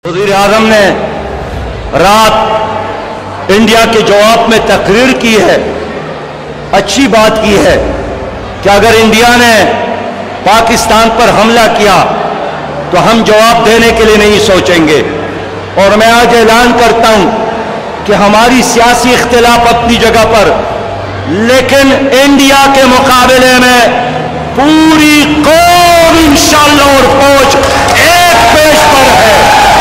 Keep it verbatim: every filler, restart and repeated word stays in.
وزیر اعظم نے رات انڈیا کے جواب میں تقریر کی ہے، اچھی بات کی ہے کہ اگر انڈیا نے پاکستان پر حملہ کیا تو ہم جواب دینے کے لیے نہیں سوچیں گے۔ اور میں آج اعلان کرتا ہوں کہ ہماری سیاسی اختلاف اپنی جگہ پر، لیکن انڈیا کے مقابلے میں پوری قوم انشاءاللہ اور فوج ایک پیش پر ہے۔